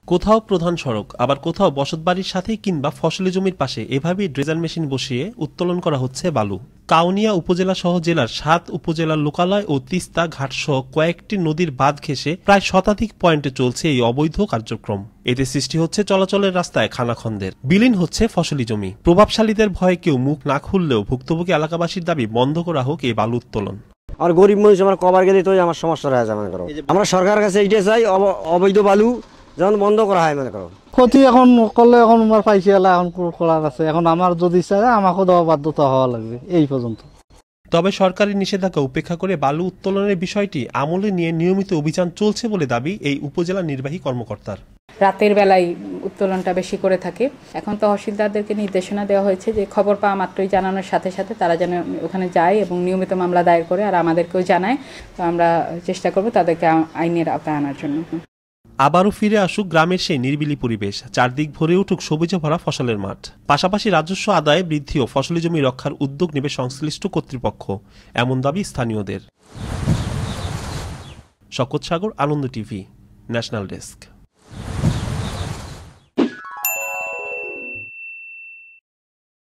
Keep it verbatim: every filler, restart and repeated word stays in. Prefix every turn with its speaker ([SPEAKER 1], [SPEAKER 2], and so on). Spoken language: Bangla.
[SPEAKER 1] কোথাও প্রধান সড়ক, আবার কোথাও বসতবাড়ির সাথে কিংবা ফসলি জমির পাশে এভাবেই ড্রেজার মেশিন বসিয়ে উত্তোলন করা হচ্ছে বালু। কাউনিয়া উপজেলা সহ জেলার সাত উপজেলার লোকালয় ও তিস্তা ঘাটসহ কয়েকটি নদীর বাঁধ ঘেঁষে প্রায় শতাধিক পয়েন্টে চলছে এই অবৈধ কার্যক্রম। এতে সৃষ্টি হচ্ছে চলাচলের রাস্তায় খানাখন্দের, বিলীন হচ্ছে ফসলি জমি। প্রভাবশালীদের ভয়ে কেউ মুখ না খুললেও ভুক্তভোগী এলাকাবাসীর দাবি বন্ধ করা হোক এই বালু উত্তোলন।
[SPEAKER 2] আর গরিব মানুষ আমার কবার গেলে তো আমার সমস্যা রয়েছে মনে করো। আমরা সরকারের কাছে এইটা চাই, অবৈধ বালু যেমন বন্ধ করা হয় মনে করো।
[SPEAKER 3] ক্ষতি এখন করলে এখন আমার পাইছি এলা এখন করার আছে, এখন আমার যদি ইচ্ছা আমাকে দেওয়া বাধ্যতা হওয়া লাগবে এই পর্যন্ত।
[SPEAKER 1] তবে সরকারি নিষেধাজ্ঞা উপেক্ষা করে বালু উত্তোলনের বিষয়টি আমলে নিয়ে নিয়মিত অভিযান চলছে বলে দাবি এই উপজেলা নির্বাহী কর্মকর্তার।
[SPEAKER 4] রাতের বেলায় উত্তোলনটা বেশি করে থাকে। এখন তহসিলদারদেরকে নির্দেশনা দেওয়া হয়েছে যে খবর পাওয়া মাত্রই জানানোর সাথে সাথে তারা যেন ওখানে যায় এবং নিয়মিত মামলা দায়ের করে আর আমাদেরকেও জানায়। তো আমরা চেষ্টা করব তাদেরকে আইনের আওতায় আনার জন্য।
[SPEAKER 1] আবারও ফিরে আসুক গ্রামের সেই নিরিবিলি পরিবেশ, চারদিক ভরে উঠুক সবুজে ভরা ফসলের মাঠ। পাশাপাশি রাজস্ব আদায় বৃদ্ধি ও ফসলি জমি রক্ষার উদ্যোগ নেবে সংশ্লিষ্ট কর্তৃপক্ষ, এমন দাবি স্থানীয়দের। শকত Sagar, Ananda TV, national desk.